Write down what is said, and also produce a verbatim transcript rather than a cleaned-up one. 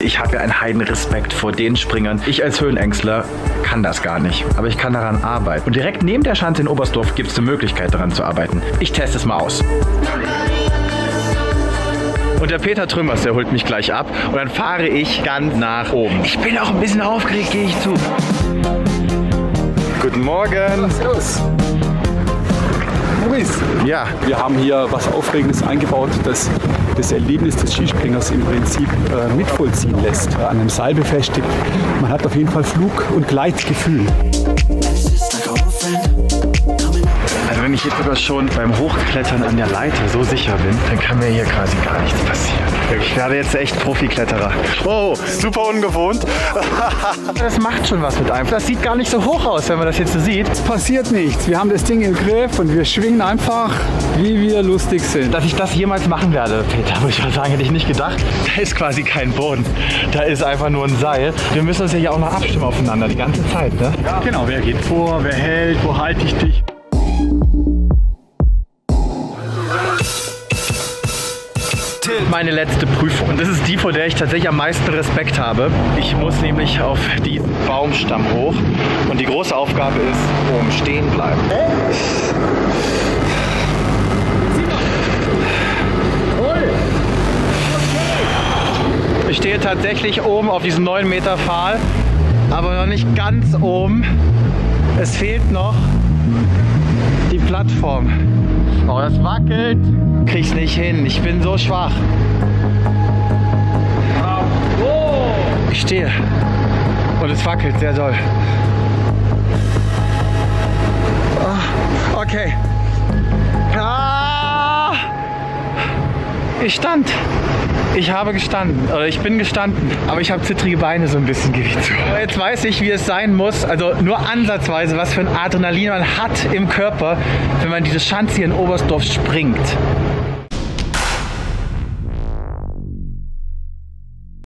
Ich habe ja einen Heidenrespekt vor den Springern. Ich als Höhenängstler kann das gar nicht. Aber ich kann daran arbeiten. Und direkt neben der Schanze in Oberstdorf gibt es eine Möglichkeit, daran zu arbeiten. Ich teste es mal aus. Und der Peter Trümmers, der holt mich gleich ab. Und dann fahre ich ganz nach oben. Ich bin auch ein bisschen aufgeregt, gehe ich zu. Guten Morgen. Servus. Maurice. Ja. Wir haben hier was Aufregendes eingebaut, das das Erlebnis des Skispringers im Prinzip äh, mitvollziehen lässt. An einem Seil befestigt. Man hat auf jeden Fall Flug- und Gleitgefühl. Also wenn ich jetzt sogar schon beim Hochklettern an der Leiter so sicher bin, dann kann mir hier quasi gar nichts passieren. Ich werde jetzt echt Profikletterer. Wow, super ungewohnt. Das macht schon was mit einem. Das sieht gar nicht so hoch aus, wenn man das jetzt so sieht. Es passiert nichts. Wir haben das Ding im Griff und wir schwingen einfach, wie wir lustig sind. Dass ich das jemals machen werde, Peter, muss ich mal sagen, hätte ich nicht gedacht. Da ist quasi kein Boden. Da ist einfach nur ein Seil. Wir müssen uns ja hier auch noch abstimmen aufeinander die ganze Zeit, ne? Ja. Genau, wer geht vor, wer hält, wo halte ich dich? Meine letzte Prüfung. Und das ist die, vor der ich tatsächlich am meisten Respekt habe. Ich muss nämlich auf diesen Baumstamm hoch. Und die große Aufgabe ist, oben stehen bleiben. Ich stehe tatsächlich oben auf diesem neun Meter Pfahl, aber noch nicht ganz oben. Es fehlt noch die Plattform. Oh, das wackelt. Krieg's nicht hin. Ich bin so schwach. Ich stehe. Und es wackelt sehr doll. Okay. Ah, ich stand. Ich habe gestanden, oder ich bin gestanden, aber ich habe zittrige Beine so ein bisschen, gebe ich zu. Aber jetzt weiß ich, wie es sein muss, also nur ansatzweise, was für ein Adrenalin man hat im Körper, wenn man diese Schanze hier in Oberstdorf springt.